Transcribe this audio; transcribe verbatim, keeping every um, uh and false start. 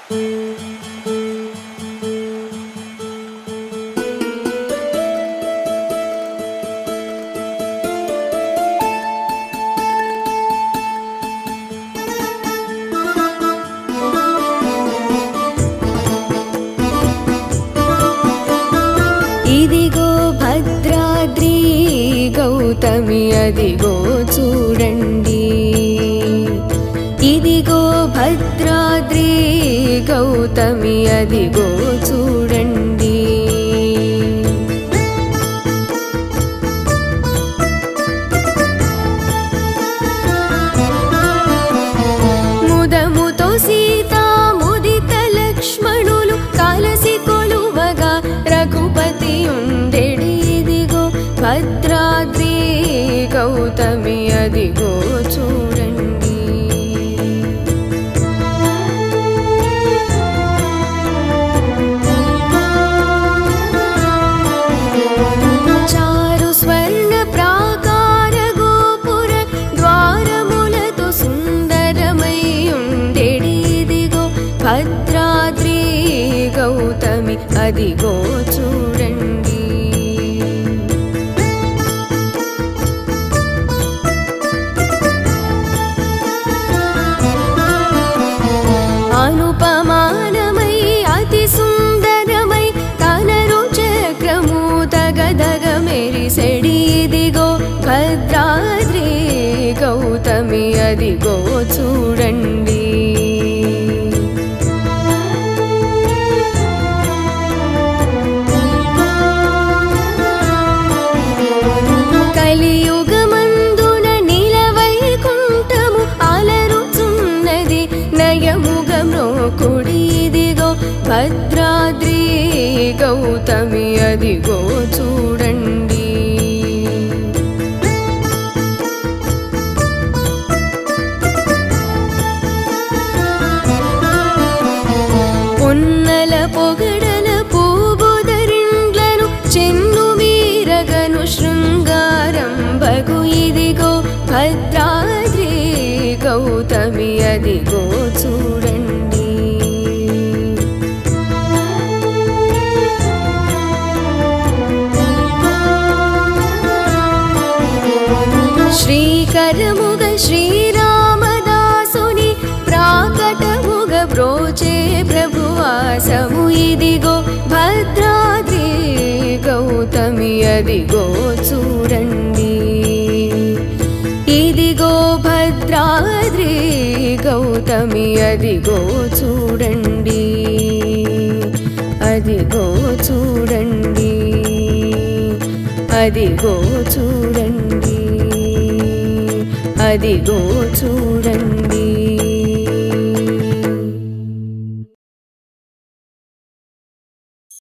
ఇదిగో భద్రాద్రి గౌతమి అదిగో చూడండి, ఇదిగో భద్రాద్రి గౌతమి అదిగో చూడండి. ముదముతో సీతా ముదిత లక్ష్మణులు కలసి కొలువగా రఘుపతి ఉండెడి, ఇదిగో భద్రాద్రి గౌతమి అదిగో చూడండి. చారు స్వర్ణ ప్రాకార గోపుర ద్వారములతో సుందరమై ఉండెడి, ఇదిగో భద్రాద్రి గౌతమి అదిగో చూడండి. అనుపమానమై అతి సుందరమై కనరు చక్రము దగదగ మెరిసెడి, ఇదిగో భద్రాద్రి గౌతమి అదిగో చూడండి. కలియుగమందున నిలవైకుంఠము అలరుచున్నది నయముగమ్రోకుడి, ఇదిగో భద్రాద్రి గౌతమి అదిగో చూడండి. పొన్నల పొగడల పూబుదరిండ్లను చెన్ను మీరగను శృంగారం బగు, ఇదిగో భద్రాద్రి గౌతమి అదిగో చూడండి. శ్రీకరముగ శ్రీరామదాసుని ప్రాకటముగ బ్రోచే ప్రభువాసము, ఇదిగో భద్రాద్రి గౌతమి అదిగో చూడండి. ఇదిగో భద్రాద్రి గౌతమి అదిగో చూడండి, అదిగో చూడండి, అదిగో చూడండి, అదిగో చూడండి.